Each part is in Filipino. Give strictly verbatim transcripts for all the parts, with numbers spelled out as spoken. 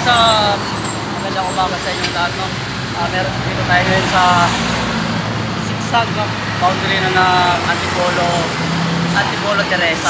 guys, uh, magandang umaga sa inyong lahat, no? Uh, meron dito tayo ngayon sa Sigsag, no? Boundary na ng Antipolo, Antipolo Teresa.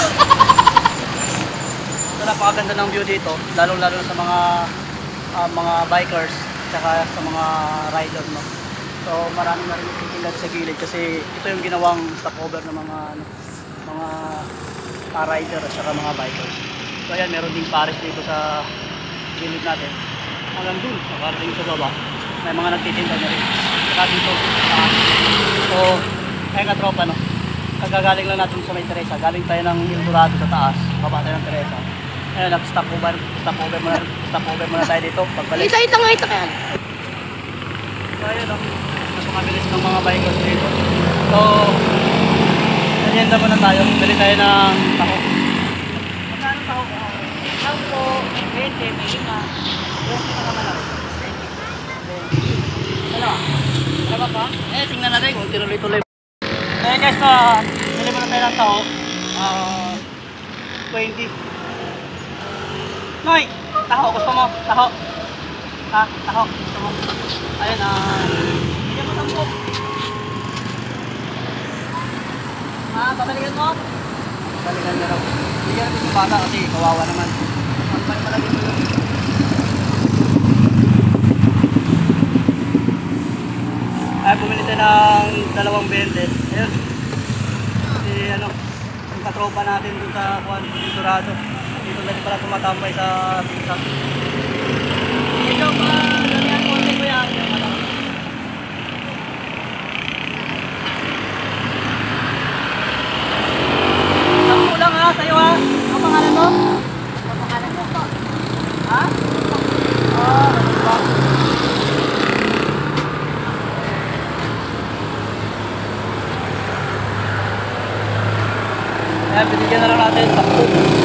So, napakaganda ng view dito, lalong-lalo na sa mga uh, mga bikers, tsaka sa mga rider, no? So, maraming na rin nagtitinda sa gilid kasi ito yung ginawang stopover ng mga ano, mga uh, rider at saka mga bikers. So, ayan, meron ding pares dito sa gilid natin hanggang dun, nakarating sa baba may mga nagtitinda na rin saka dito uh, so ayun ka tropa, no? Kagagaling lang natin sa may Teresa, galing tayo ng El Dorado sa taas, baba tayo ng Teresa, ayun, nag-stop over stop over muna, stop over muna tayo dito pagbalik. Ito, ito nga, ito kaya So ayun, no? Mas mabilis ng mga bikers dito. So nanyenda muna tayo, bili tayo ng taho. Magkano taho? Taho po twenty, may lima. Yung kita naman ako. Ano? Ano ba? Eh, tingnan natin kung tinuloy-tuloy. Eh guys, na bili mo na tayo ng taho. Uh, twenty. Noy! Taho, gusto mo? Taho. Ha? Taho, gusto mo? Ayun, ah. Hindi mo tampok. Ha? Babalikan mo? Babalikan na raw. Hindi ka natin yung bata kasi kawawa naman. Magpay malagin mo yun. Ay, bumili tayo ng dalawang bente. Ayun. Si ano, yung katropa natin dun sa Juan Dorado. Dito na rin pala tumatambay sa Sigsag. Ito pa, ganyan konti ko yan. Sampu lang ha, sa'yo ha. Ang pangalan mo? Ang pangalan mo po. Ha? Ah, ano ba? Ayan, binigyan na lang natin sampu.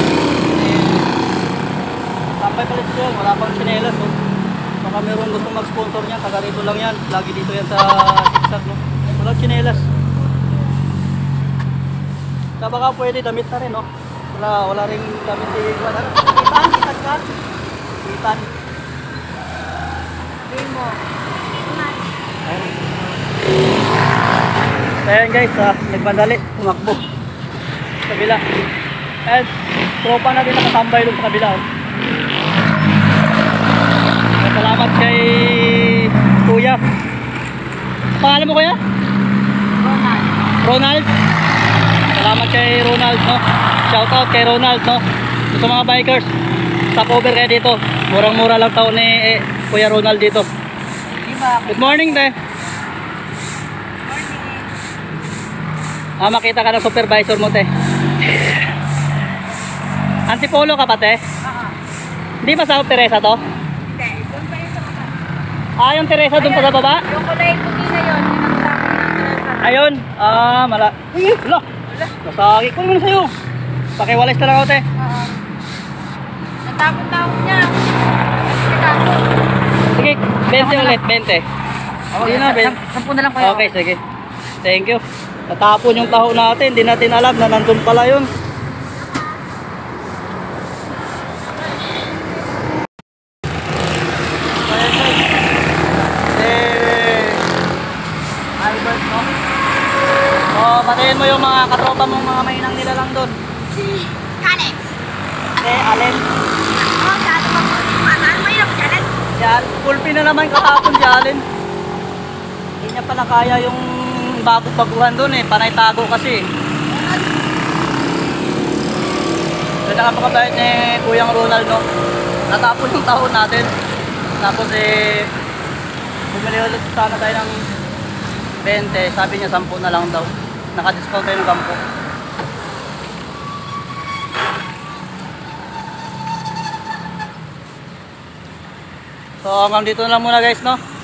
Sampay palit siya, wala pang sinelas, no? Baka meron gusto mag-sponsor niya, taga rito lang yan. Lagi dito yan sa Sigsag, no? Walang sinelas. Saka baka pwede damit na rin, no? Wala, wala rin damit si Itan. Itan, Itan ka? Itan. Sabihin mo. Ayan. Ayan guys, ah, nagbandali, tumakbo. Sa kabila. Ayan, tropa natin nakatambay doon sa kabila, oh. Salamat kay Kuya. Pangalan mo Kuya? Ronald. Ronald. Salamat kay Ronald, no? Shout out kay Ronald, no? Sa mga bikers, stop over kayo dito. Murang-mura lang taon ni eh, Kuya Ronald dito. Good morning, te. Ah, makita ka ng supervisor mo, te. Antipolo ka pa, te? Oo. Hindi ba sa Teresa to? Hindi. Doon pa yun sa baba. Ah, yung Teresa doon pa sa baba? Yung kulay puti na yun. Yun ang sa akin ng Teresa. Ayun. Ah, mala. Uy, wala. Nasagi ko naman sa'yo. Pakiwalis na lang ako, te. Oo. Natapon-tapon niya. Nagkakaso. Sige, twenty ulit, twenty. Sige na, Ben. Sampu na lang kayo. Okay, sige. Thank you. Natapon yung taho natin. Hindi natin alam na nandun pala yun. Albert, no? Oh, patayin mo yung mga katropa mong mga mainang nila lang doon. Si Kanex. Eh, alin? Oo, sa ato pa po. Ano mo yun? Kanex? Yan, pulpi na naman kahapon si Alin. Hindi niya pala kaya yung bago-baguhan doon eh, panay tago kasi. So nakapakabait ni Kuyang Ronald, no? Natapon yung taon natin. Tapos eh, bumili ulit sana tayo ng twenty, sabi niya sampu na lang daw. Naka-discount tayo ng gampo. So hanggang dito na lang muna guys, no?